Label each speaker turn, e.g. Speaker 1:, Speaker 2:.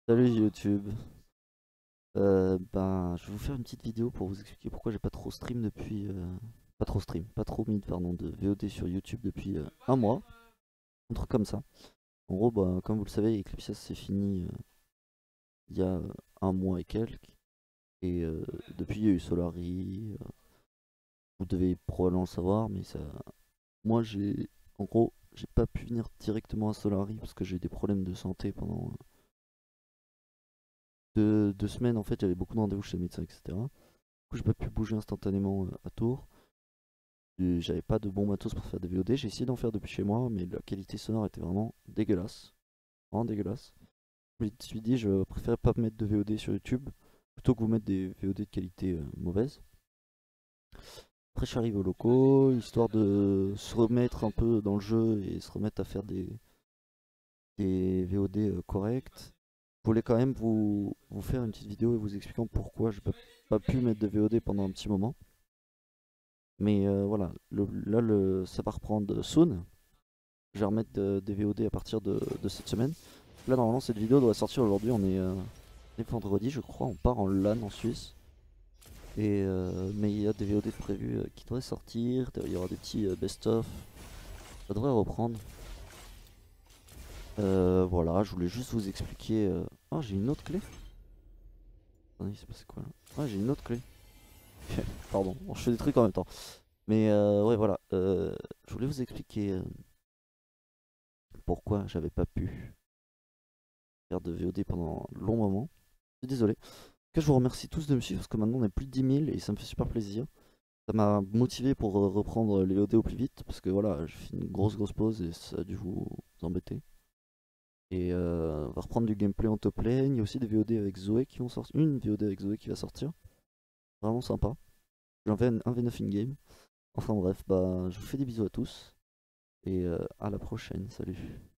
Speaker 1: Salut YouTube. Je vais vous faire une petite vidéo pour vous expliquer pourquoi j'ai pas trop stream depuis... pas trop mis pardon, de VOD sur YouTube depuis un mois. Un truc comme ça. En gros, comme vous le savez, Eclipse c'est fini il y a un mois et quelques. Et depuis, il y a eu Solari. Vous devez probablement le savoir, mais ça... Moi, En gros, j'ai pas pu venir directement à Solari parce que j'ai eu des problèmes de santé pendant 2 semaines. En fait, j'avais beaucoup de rendez-vous chez le médecin, etc. Du coup, j'ai pas pu bouger instantanément à Tours. J'avais pas de bon matos pour faire des VOD. J'ai essayé d'en faire depuis chez moi, mais la qualité sonore était vraiment dégueulasse. Vraiment dégueulasse. Je me suis dit, je préférais pas mettre de VOD sur YouTube plutôt que vous mettre des VOD de qualité mauvaise. Après, je suis arrivé aux locaux, histoire de se remettre un peu dans le jeu et se remettre à faire des VOD corrects. Je voulais quand même vous faire une petite vidéo et vous expliquant pourquoi j'ai pas pu mettre de VOD pendant un petit moment. Mais voilà, ça va reprendre soon. Je vais remettre des VOD à partir de cette semaine. Là, normalement, cette vidéo doit sortir aujourd'hui. On est vendredi, je crois. On part en LAN en Suisse. Mais il y a des VOD prévus qui devraient sortir. Il y aura des petits best-of. Ça devrait reprendre. Voilà, je voulais juste vous expliquer. Oh, j'ai une autre clé. Attendez, il s'est passé quoi là? Ouais, j'ai une autre clé. Pardon, bon, je fais des trucs en même temps. Mais ouais, voilà. Je voulais vous expliquer pourquoi j'avais pas pu faire de VOD pendant un long moment. Je suis désolé. En tout cas, je vous remercie tous de me suivre parce que maintenant on est plus de 10 000 et ça me fait super plaisir. Ça m'a motivé pour reprendre les VOD au plus vite parce que voilà, j'ai fait une grosse pause et ça a dû vous embêter. Et on va reprendre du gameplay en top lane. Il y a aussi des VOD avec Zoé qui vont sortir. Une VOD avec Zoé qui va sortir. Vraiment sympa. J'en fais un V9 in-game. Enfin bref, je vous fais des bisous à tous et à la prochaine. Salut.